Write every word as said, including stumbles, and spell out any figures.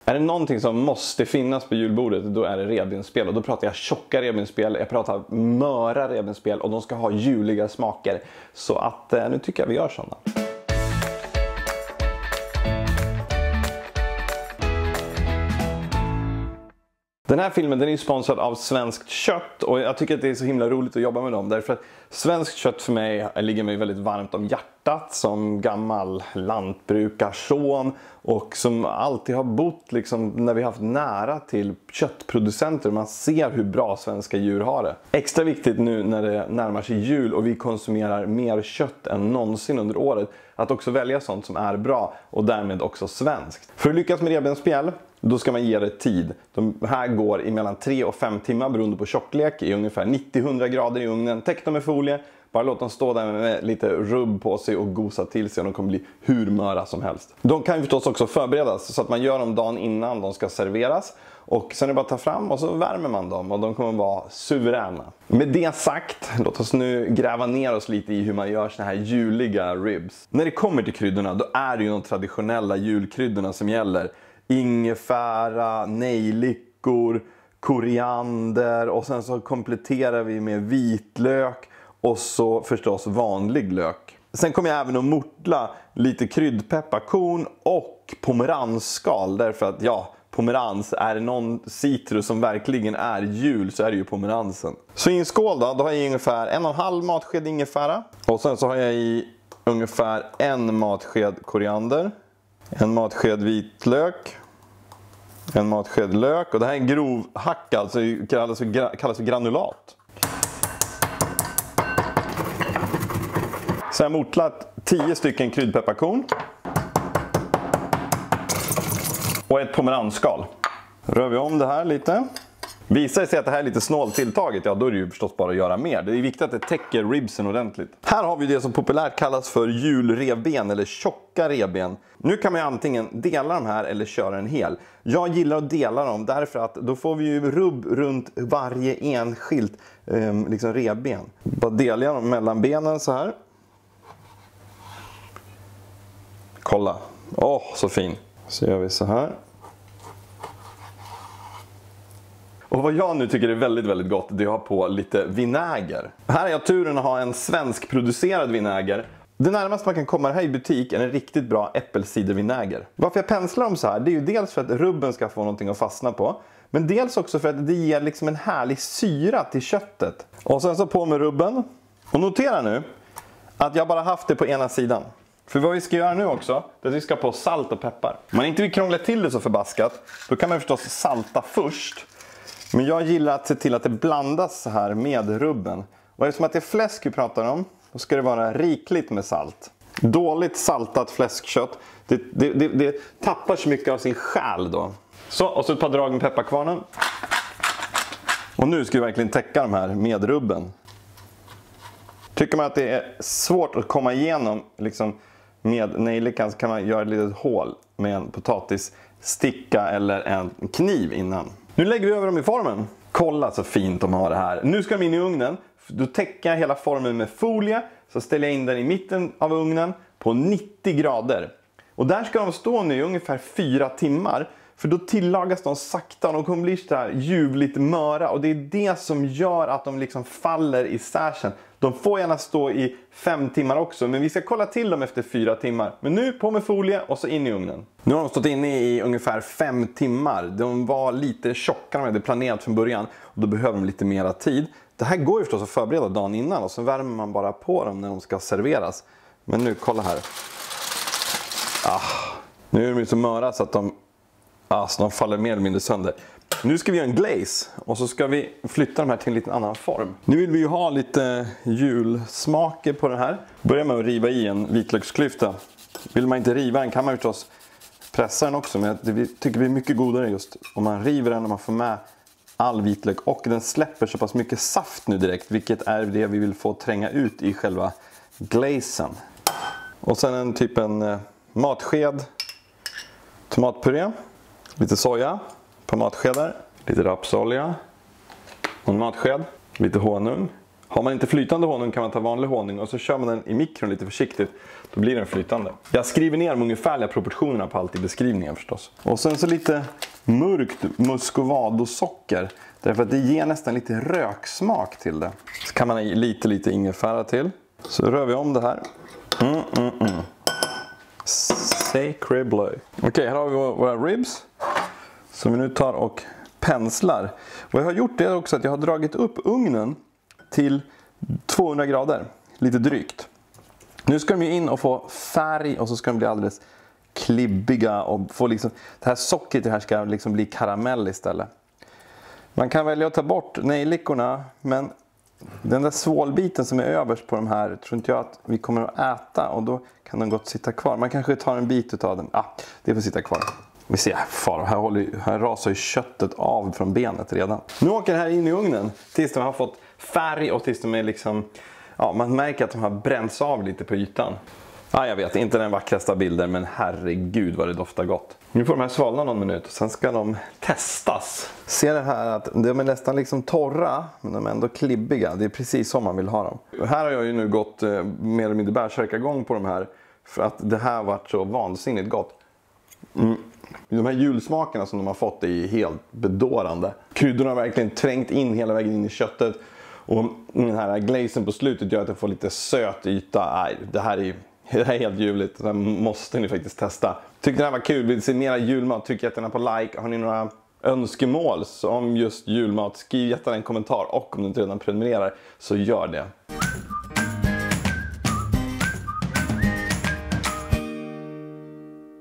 Är det någonting som måste finnas på julbordet, då är det revbensspjäll. Och då pratar jag tjocka revbensspjäll, jag pratar möra revbensspjäll och de ska ha juliga smaker. Så att eh, nu tycker jag vi gör sådana. Den här filmen den är sponsrad av Svenskt Kött och jag tycker att det är så himla roligt att jobba med dem. Därför att Svenskt Kött för mig ligger mig väldigt varmt om hjärtat som gammal lantbrukarson och som alltid har bott liksom, när vi har haft nära till köttproducenter. Man ser hur bra svenska djur har det. Extra viktigt nu när det närmar sig jul och vi konsumerar mer kött än någonsin under året. Att också välja sånt som är bra och därmed också svenskt. För att lyckas med revbensspjäll, då ska man ge det tid. De här går i mellan tre och fem timmar beroende på tjocklek i ungefär nittio till hundra grader i ugnen. Täck dem med folie, bara låt dem stå där med lite rubb på sig och gosa till sig och de kommer bli hur möra som helst. De kan ju förstås också förberedas så att man gör dem dagen innan de ska serveras. Och sen är det bara att ta fram och så värmer man dem och de kommer vara suveräna. Med det sagt, låt oss nu gräva ner oss lite i hur man gör såna här juliga ribs. När det kommer till kryddorna, då är det ju de traditionella julkryddorna som gäller. Ingefära, nejlikor, koriander och sen så kompletterar vi med vitlök och så förstås vanlig lök. Sen kommer jag även att mortla lite kryddpepparkorn och pomeransskal därför att ja, pomerans är någon citrus som verkligen är jul så är det ju pomeransen. Så i en skål då, då har jag i ungefär en och en halv matsked ingefära och sen så har jag i ungefär en matsked koriander. En matsked vitlök. En matsked lök. Och det här är en grov hack, alltså kallas för, kallas för granulat. Så jag har mortlat tio stycken kryddpepparkorn. Och ett pomeransskal. Rör vi om det här lite. Visar det sig att det här är lite snålt tilltaget, ja då är det ju förstås bara att göra mer. Det är viktigt att det täcker ribsen ordentligt. Här har vi det som populärt kallas för julrevben eller tjocka revben. Nu kan man ju antingen dela de här eller köra en hel. Jag gillar att dela dem därför att då får vi ju rubb runt varje enskilt eh, liksom revben. Bara delar jag dem mellan benen så här. Kolla. Åh, oh, så fin. Så gör vi så här. Och vad jag nu tycker är väldigt, väldigt gott, det är att ha på lite vinäger. Här har jag turen att ha en svensk producerad vinäger. Det närmaste man kan komma här i butik är en riktigt bra äppelcidervinäger. Varför jag penslar dem så här, det är ju dels för att rubben ska få någonting att fastna på. Men dels också för att det ger liksom en härlig syra till köttet. Och sen så på med rubben. Och notera nu att jag bara haft det på ena sidan. För vad vi ska göra nu också, det är att vi ska på salt och peppar. Om man inte vill krångla till det så förbaskat, då kan man förstås salta först. Men jag gillar att se till att det blandas så här med rubben. Och eftersom att det är fläsk vi pratar om, då ska det vara rikligt med salt. Dåligt saltat fläskkött, det, det, det, det tappar så mycket av sin själ då. Så, och så ett par drag med pepparkvarnen. Och nu ska vi verkligen täcka de här med rubben. Tycker man att det är svårt att komma igenom liksom, med nejlikan så kan man göra ett litet hål med en potatissticka eller en kniv innan. Nu lägger vi över dem i formen. Kolla så fint de har det här. Nu ska de in i ugnen. Då täcker jag hela formen med folie. Så ställer jag in den i mitten av ugnen på nittio grader. Och där ska de stå nu i ungefär fyra timmar. För då tillagas de sakta och de kommer bli så här ljuvligt möra. Och det är det som gör att de liksom faller isär sen. De får gärna stå i fem timmar också. Men vi ska kolla till dem efter fyra timmar. Men nu på med folie och så in i ugnen. Nu har de stått inne i ungefär fem timmar. De var lite tjockare än jag hade planerat från början. Och då behöver de lite mera tid. Det här går ju förstås att förbereda dagen innan. Och så värmer man bara på dem när de ska serveras. Men nu, kolla här. Ah, nu är de så möra så att de, ah, så de faller mer eller mindre sönder. Nu ska vi göra en glaze och så ska vi flytta de här till en lite annan form. Nu vill vi ju ha lite julsmaker på det här. Börja med att riva i en vitlöksklyfta. Vill man inte riva den kan man förstås pressa den också. Men jag tycker det blir mycket godare just om man river den och man får med all vitlök. Och den släpper så pass mycket saft nu direkt. Vilket är det vi vill få tränga ut i själva glazen. Och sen en typ en matsked tomatpuré. Lite soja. På matskedar, lite rapsolja och en matsked, lite honung Har man inte flytande honung kan man ta vanlig honung och så kör man den i mikron lite försiktigt. Då blir den flytande. Jag skriver ner de ungefärliga proportionerna på allt i beskrivningen förstås. Och sen så lite mörkt muscovado-socker. Därför att det ger nästan lite röksmak till det. Så kan man ha lite lite ingefära till. Så rör vi om det här. Mm, mm, mm. Sacred bleu. Okej, okay, här har vi våra ribs. Som vi nu tar och penslar. Vad jag har gjort är också att jag har dragit upp ugnen till tvåhundra grader. Lite drygt. Nu ska de ju in och få färg och så ska de bli alldeles klibbiga. Och få liksom, det här sockret här ska liksom bli karamell istället. Man kan välja att ta bort nejlikorna, men den där svålbiten som är överst på de här tror inte jag att vi kommer att äta och då kan den gott sitta kvar. Man kanske tar en bit av den. Ah, det får sitta kvar. Vi ser, far, här, håller, här rasar ju köttet av från benet redan. Nu åker det här in i ugnen tills de har fått färg och tills de är liksom, ja, man märker att de har bränts av lite på ytan. Ja, jag vet, inte den vackraste av bilder, men herregud vad det doftar gott. Nu får de här svalna någon minut och sen ska de testas. Ser det här att de är nästan liksom torra, men de är ändå klibbiga. Det är precis som man vill ha dem. Och här har jag ju nu gått eh, mer eller mindre bärsärkagång på de här. För att det här varit så vansinnigt gott. Mm. De här julsmakerna som de har fått är helt bedårande. Kryddorna har verkligen trängt in hela vägen in i köttet. Och den här glazen på slutet gör att det får lite söt yta. Nej, det här är Det här är helt ljuvligt. Det här måste ni faktiskt testa. Tyckte det här var kul. Vill se mera julmat? Tryck jättegärna på like. Har ni några önskemål om just julmat? Skriv jättegärna en kommentar. Och om du inte redan prenumererar så gör det.